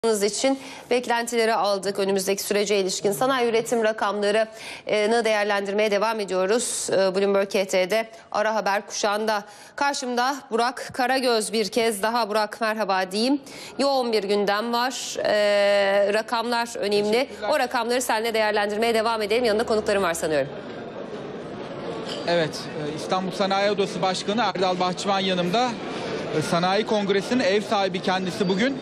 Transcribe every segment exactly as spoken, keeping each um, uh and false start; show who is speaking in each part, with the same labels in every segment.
Speaker 1: için beklentileri aldık. Önümüzdeki sürece ilişkin sanayi üretim rakamlarını değerlendirmeye devam ediyoruz. Bloomberg K T'de ara haber kuşağında. Karşımda Burak Karagöz, bir kez daha Burak merhaba diyeyim. Yoğun bir gündem var. Ee, rakamlar önemli. O rakamları seninle değerlendirmeye devam edelim. Yanında konuklarım var sanıyorum.
Speaker 2: Evet, İstanbul Sanayi Odası Başkanı Erdal Bahçıvan yanımda. Sanayi Kongresi'nin ev sahibi kendisi bugün.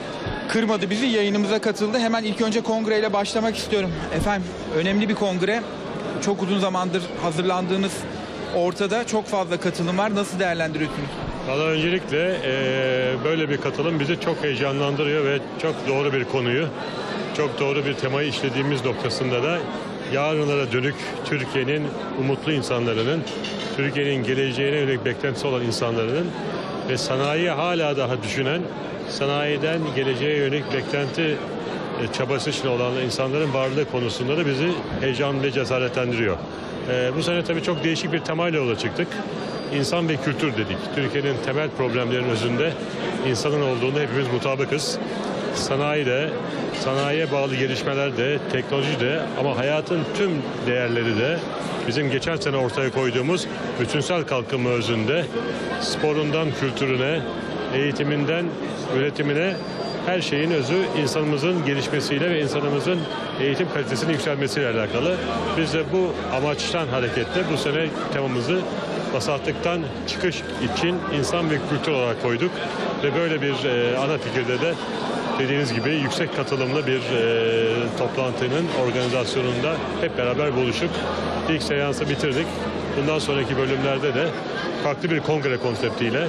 Speaker 2: Kırmadı bizi, yayınımıza katıldı. Hemen ilk önce kongreyle başlamak istiyorum. Efendim, önemli bir kongre. Çok uzun zamandır hazırlandığınız ortada. Çok fazla katılım var. Nasıl değerlendiriyorsunuz?
Speaker 3: Valla öncelikle e, böyle bir katılım bizi çok heyecanlandırıyor ve çok doğru bir konuyu, çok doğru bir temayı işlediğimiz noktasında da yarınlara dönük Türkiye'nin umutlu insanların, Türkiye'nin geleceğine yönelik beklentisi olan insanların ve sanayiyi hala daha düşünen, sanayiden geleceğe yönelik beklenti çabası içinde olan insanların varlığı konusunda da bizi heyecan ve cesaretlendiriyor. Ee, bu sene tabii çok değişik bir temayla yola çıktık. İnsan ve kültür dedik. Türkiye'nin temel problemlerinin özünde insanın olduğunda hepimiz mutabıkız. Sanayi de, sanayiye bağlı gelişmeler de, teknoloji de ama hayatın tüm değerleri de bizim geçen sene ortaya koyduğumuz bütünsel kalkınma özünde sporundan kültürüne, eğitiminden üretimine her şeyin özü insanımızın gelişmesiyle ve insanımızın eğitim kalitesinin yükselmesiyle alakalı. Biz de bu amaçtan hareketle bu sene temamızı vasatlıktan çıkış için insan ve kültür olarak koyduk. Ve böyle bir e, ana fikirde de dediğiniz gibi yüksek katılımlı bir e, toplantının organizasyonunda hep beraber buluşup ilk seansı bitirdik. Bundan sonraki bölümlerde de farklı bir kongre konseptiyle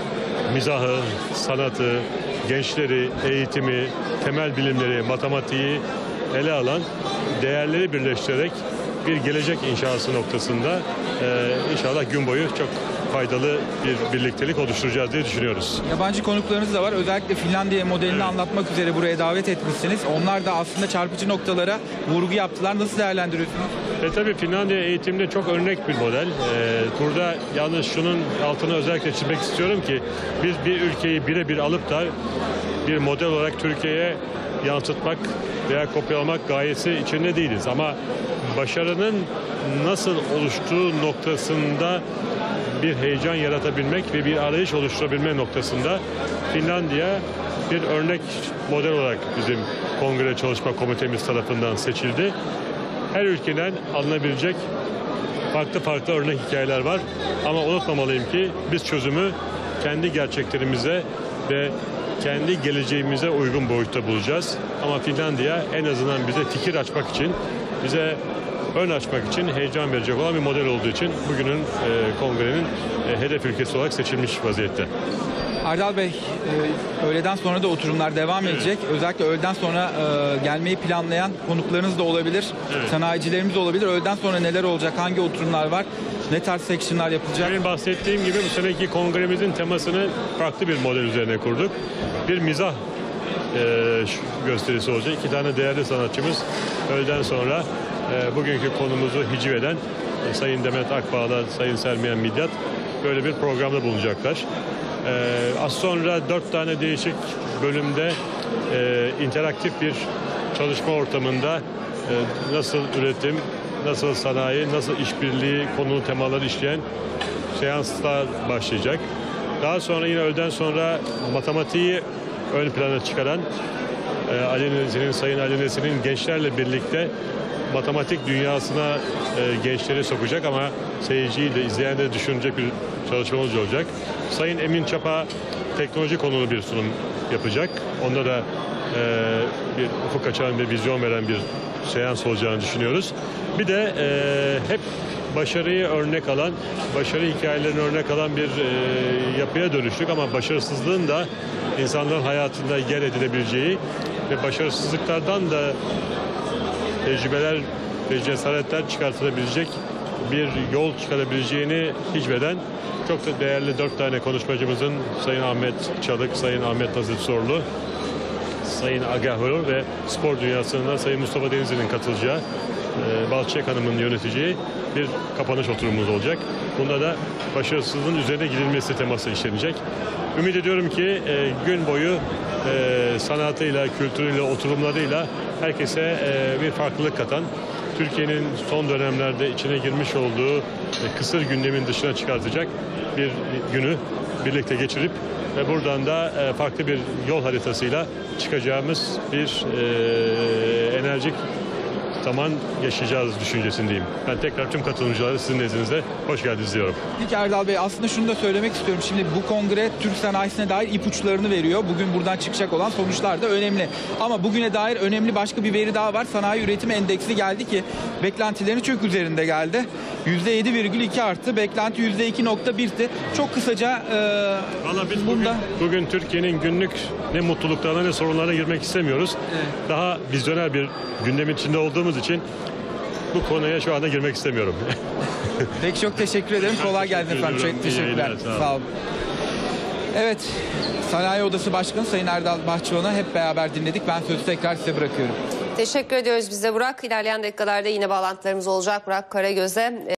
Speaker 3: mizahı, sanatı, gençleri, eğitimi, temel bilimleri, matematiği ele alan değerleri birleştirerek bir gelecek inşası noktasında e, inşallah gün boyu çok faydalı bir birliktelik oluşturacağız diye düşünüyoruz.
Speaker 2: Yabancı konuklarınız da var. Özellikle Finlandiya modelini evet. anlatmak üzere buraya davet etmişsiniz. Onlar da aslında çarpıcı noktalara vurgu yaptılar. Nasıl değerlendiriyorsunuz?
Speaker 3: E tabii Finlandiya eğitimde çok örnek bir model. Ee, burada yalnız şunun altını özellikle çizmek istiyorum ki biz bir ülkeyi birebir alıp da bir model olarak Türkiye'ye yansıtmak veya kopyalamak gayesi içinde değiliz. Ama başarının nasıl oluştuğu noktasında bir heyecan yaratabilmek ve bir arayış oluşturabilme noktasında Finlandiya bir örnek model olarak bizim kongre çalışma komitemiz tarafından seçildi. Her ülkeden alınabilecek farklı farklı örnek hikayeler var. Ama unutmamalıyım ki biz çözümü kendi gerçeklerimize ve kendi geleceğimize uygun boyutta bulacağız. Ama Finlandiya en azından bize fikir açmak için, bize ön açmak için heyecan verecek olan bir model olduğu için bugünün e, kongrenin e, hedef ülkesi olarak seçilmiş vaziyette.
Speaker 2: Erdal Bey, e, öğleden sonra da oturumlar devam evet. edecek. Özellikle öğleden sonra e, gelmeyi planlayan konuklarınız da olabilir, evet. sanayicilerimiz de olabilir. Öğleden sonra neler olacak, hangi oturumlar var, ne tarz section'lar yapılacak?
Speaker 3: Benim bahsettiğim gibi bu seneki kongremizin temasını farklı bir model üzerine kurduk. Bir mizah e, gösterisi olacak. İki tane değerli sanatçımız öğleden sonra e, bugünkü konumuzu hiciv eden e, Sayın Demet Akbağ'la Sayın Sermiyen Midyat böyle bir programda bulunacaklar. Ee, az sonra dört tane değişik bölümde e, interaktif bir çalışma ortamında e, nasıl üretim, nasıl sanayi, nasıl işbirliği konulu temaları işleyen seanslar başlayacak. Daha sonra yine öğleden sonra matematiği ön plana çıkaran e, Ali Nesin'in, Sayın Ali Nesin'in gençlerle birlikte matematik dünyasına e, gençleri sokacak ama seyirciyi de izleyen de düşünecek bir çalışmamız olacak. Sayın Emin Çapa teknoloji konulu bir sunum yapacak. Onda da e, bir ufuk açan ve vizyon veren bir seans olacağını düşünüyoruz. Bir de e, hep başarıyı örnek alan, başarı hikayelerini örnek alan bir e, yapıya dönüştük ama başarısızlığın da insanların hayatında yer edilebileceği ve başarısızlıklardan da tecrübeler ve cesaretler çıkartılabilecek bir yol çıkarabileceğini hicveden çok da değerli dört tane konuşmacımızın Sayın Ahmet Çalık, Sayın Ahmet Nazif Sorlu, Sayın Agahur ve spor dünyasında Sayın Mustafa Denizli'nin katılacağı, e, Balçık Hanım'ın yöneteceği bir kapanış oturumumuz olacak. Bunda da başarısızlığın üzerine gidilmesi teması işlenecek. Ümit ediyorum ki e, gün boyu e, sanatıyla, kültürüyle, oturumlarıyla herkese e, bir farklılık katan, Türkiye'nin son dönemlerde içine girmiş olduğu e, kısır gündemin dışına çıkartacak bir günü birlikte geçirip ve buradan da e, farklı bir yol haritasıyla çıkacağımız bir e, enerjik zaman yaşayacağız düşüncesindeyim. Ben tekrar tüm katılımcılara sizin nezdinizde hoş geldiniz diyorum.
Speaker 2: Peki Erdal Bey, aslında şunu da söylemek istiyorum. Şimdi bu kongre Türk sanayisine dair ipuçlarını veriyor. Bugün buradan çıkacak olan sonuçlar da önemli. Ama bugüne dair önemli başka bir veri daha var. Sanayi üretim endeksi geldi ki beklentilerin çok üzerinde geldi. yüzde yedi virgül iki arttı. Beklenti yüzde iki nokta bir'ti. Çok kısaca e,
Speaker 3: Valla biz
Speaker 2: bunda...
Speaker 3: bugün, bugün Türkiye'nin günlük ne mutluluklarına ne sorunlarına girmek istemiyoruz.
Speaker 2: Evet.
Speaker 3: Daha vizyoner bir gündemin içinde olduğumuz için bu konuya şu anda girmek istemiyorum.
Speaker 2: Peki, çok teşekkür ederim. Kolay gelsin
Speaker 3: teşekkür
Speaker 2: efendim.
Speaker 3: ediyorum.
Speaker 2: Çok teşekkürler.
Speaker 3: İyi yayınlar, sağ olun.
Speaker 2: Sağ olun. Evet, Sanayi Odası Başkanı Sayın Erdal Bahçıvan'ı hep beraber dinledik. Ben sözü tekrar size bırakıyorum.
Speaker 1: Teşekkür ediyoruz bize Burak. İlerleyen dakikalarda yine bağlantılarımız olacak Burak Karagöz'e.